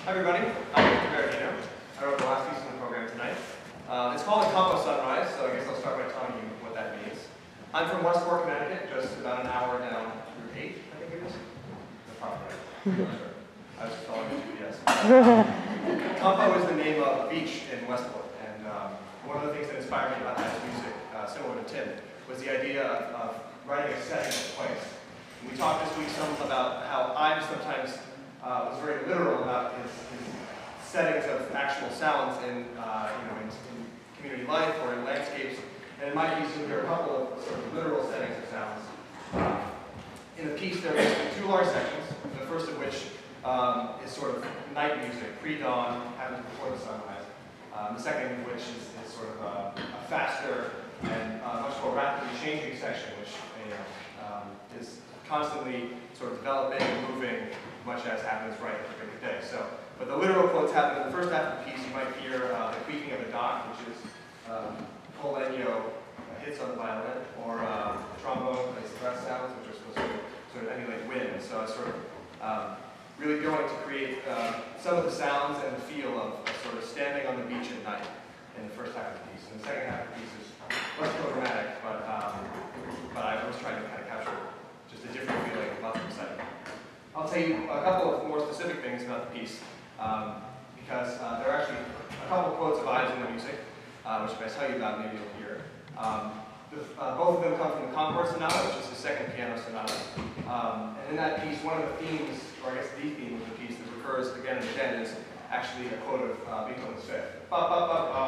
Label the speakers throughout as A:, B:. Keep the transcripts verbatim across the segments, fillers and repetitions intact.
A: Hi everybody, I'm Mister Berardino. I wrote the last piece of the program tonight. Uh, it's called Compo Sunrise, so I guess I'll start by telling you what that means. I'm from Westport, Connecticut, just about an hour down Route eight, I think it is. The proper right. I'm not sure. I was just following the G P S. Um, Compo is the name of a beach in Westport, and um, one of the things that inspired me about that music, uh, similar to Tim, was the idea of, of writing a setting of place. And we talked this week some about how I'm sometimes Uh, was very literal about his, his settings of actual sounds in, uh, you know, in, in community life or in landscapes. And in my piece, you'll hear a couple of sort of literal settings of sounds. Uh, in the piece, there are basically two large sections, the first of which um, is sort of night music, pre-dawn, happens before the sunrise. Um, the second of which is, is sort of a, a faster and uh, much more rapidly changing section, which you know, um, is constantly sort of developing and moving, much as happens right at the break of day. So, but the literal quotes happen in the first half of the piece. You might hear uh, the creaking of a dock, which is um, Polenyo hits on the violin, or uh, trombone plays breath sounds, which are supposed to sort of emulate wind. So it's sort of um, really going to create uh, some of the sounds and the feel of, of sort of standing on the beach at night in the first half of the piece. And the second half of the piece is less dramatic, but um, but I was trying to kind of capture just a different feeling, lots of excitement. I'll tell you a couple of more specific things about the piece, um, because uh, there are actually a couple of quotes of Ives in the music, uh, which if I tell you about, maybe you'll hear. Um, the, uh, both of them come from the Compo Sonata, which is the second piano sonata. Um, and in that piece, one of the themes, or I guess the theme of the piece that recurs again and again, is actually a quote of uh, Beethoven's Fifth. Ba, ba, ba, ba.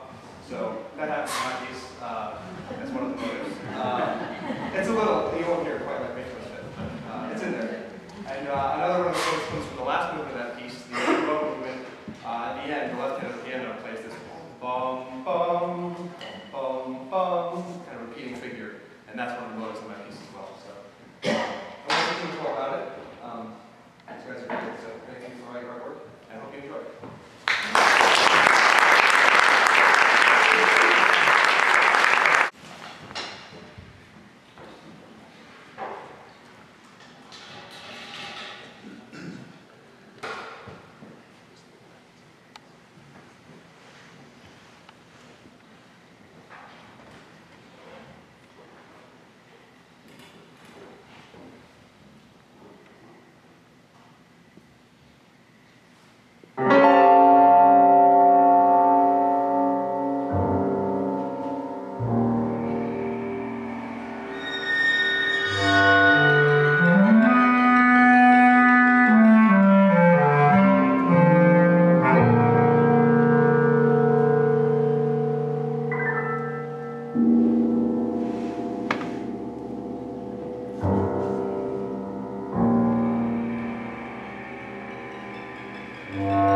A: So that happens in my piece. Uh, that's one of the motives. Um, it's a little, you won't hear it quite like Beethoven's Fifth, but uh, it's in there. And uh, another one of the quotes comes from the last movement of that piece, the bow movement. Uh, at the end, the left hand of the piano plays this bum, bum, bum, bum, kind of repeating figure. And that's one of the motives of my piece as well. So I won't say too much more about it. Um, these guys are great, so thank you for all your hard work, and I hope you enjoy it.
B: Yeah.